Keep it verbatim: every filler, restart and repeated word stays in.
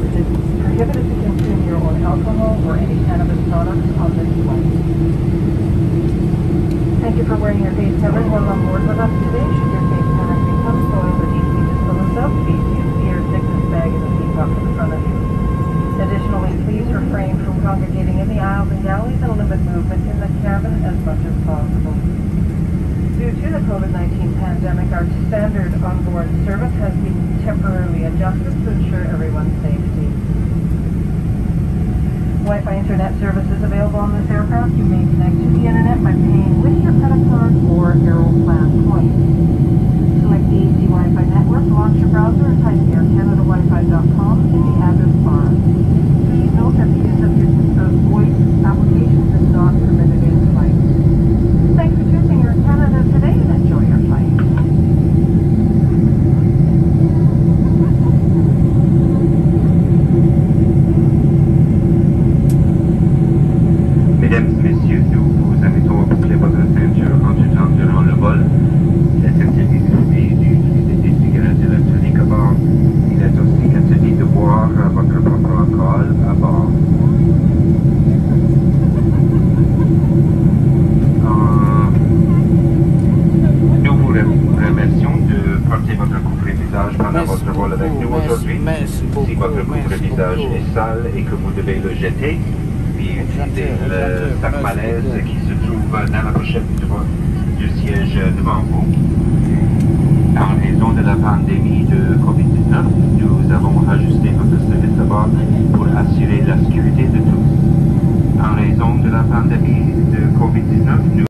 It is prohibited to consume your own alcohol or any cannabis products on this flight. Thank you for wearing your face covering while on board with us today. Should your face covering become soiled or need to be disposed of, please use the air sickness bag in the seat pocket in front of you. Additionally, please refrain from congregating in the aisles and galleys and limit movement in the cabin as much as possible. Due to the COVID nineteen pandemic, our standard onboard service has been temporarily adjusted to ensure everyone's safety. Wi-Fi internet service is available on this aircraft. You may connect to the internet by paying with your credit card or Aeroplan points. Select the A C Wi-Fi network, launch your browser, and type air canada wi fi dot com in the address bar. Please note that the use of your of voice applications is not permitted in flight. Thanks for choosing Air Canada today and enjoy your flight. Mesdames et messieurs, nous vous invitons à boucler votre ceinture en tout temps durant le vol. C'est interdit de fumer et d'utiliser des cigarettes électroniques à bord. Il est aussi interdit de boire votre propre alcool à bord. Nous vous remercions de porter votre couvre-visage pendant votre vol avec nous aujourd'hui. Si votre couvre-visage est sale et que vous devez le jeter, puis utilisez le sac malaise qui se trouve dans la pochette du siège devant vous. En raison de la pandémie de COVID dix-neuf, nous avons ajusté notre service à bord pour assurer la sécurité de tous. En raison de la pandémie de COVID dix-neuf, nous